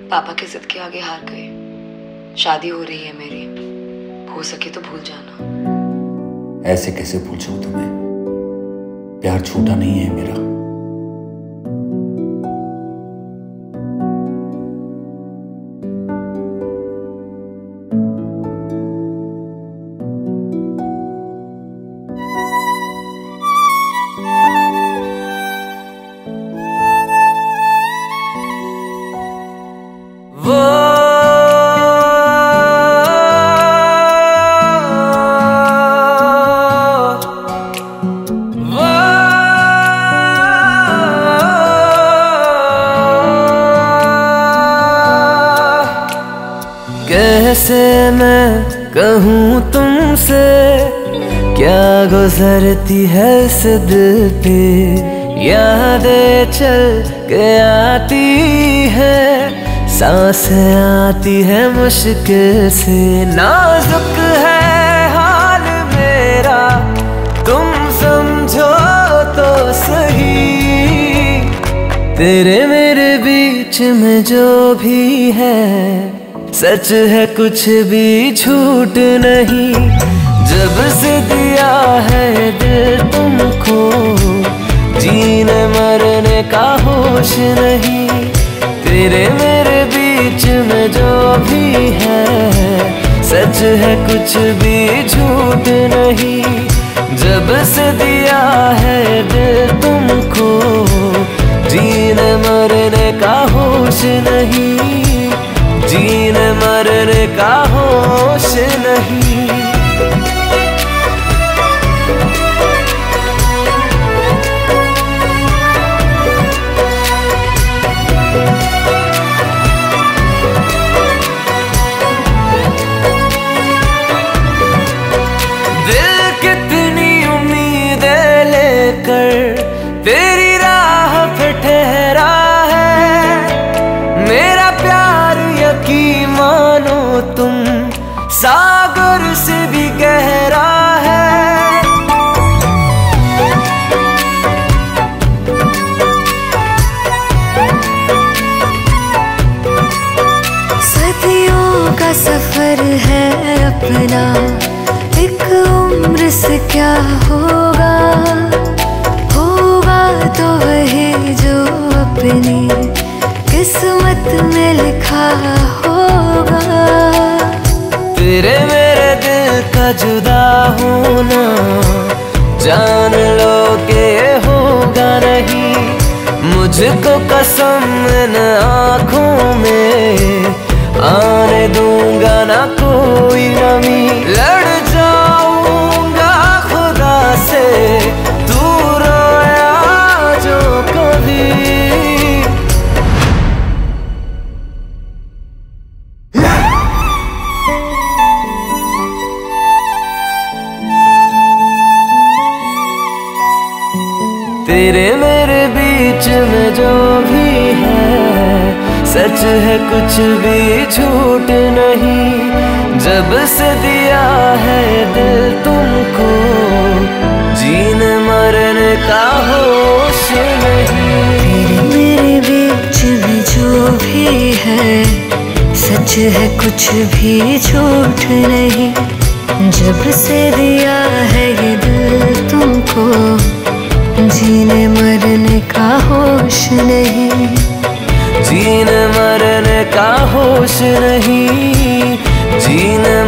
पापा की जिद के आगे हार गए। शादी हो रही है मेरी, हो सके तो भूल जाना। ऐसे कैसे भूल जाऊं तुम्हें? प्यार छूटा नहीं है मेरा। कैसे मैं कहूँ तुमसे क्या गुजरती है इस दिल पे, यादें चल के आती है, सांसें आती है मुश्किल से। नाजुक है हाल मेरा, तुम समझो तो सही। तेरे मेरे बीच में जो भी है सच है, कुछ भी झूठ नहीं। जब से दिया है दिल तुमको, जीने मरने का होश नहीं। तेरे मेरे बीच में जो भी है सच है, कुछ भी झूठ नहीं। जब से दिया है दिल तुमको, जीने मरने का होश नहीं, जीने मरने का होश नहीं। दिल कितनी उम्मीदें लेकर तेरी राह पे ठहरा है, मेरा प्यार यकीन मानो तुम सागर से भी गहरा है। सदियों का सफर है अपना, एक उम्र से क्या होगा, होगा तो वही जो अपनी किस्मत में लिखा होगा। तेरे मेरे दिल का जुदा होना जान लो के होगा नहीं। मुझको कसम इन आँखों में आने दूंगा ना कोई नमी। लड़ जाऊंगा खुदा से तू रोया जो कभी। तेरे मेरे बीच में जो भी है सच है, कुछ भी झूठ नहीं। जब से दिया है दिल तुमको, जीने मरने का होश नहीं। तेरे मेरे बीच में जो भी है सच है, कुछ भी झूठ नहीं। जब से दिया है ये दिल तुमको, जीने मरने का होश नहीं, जीने मरने का होश नहीं, जीने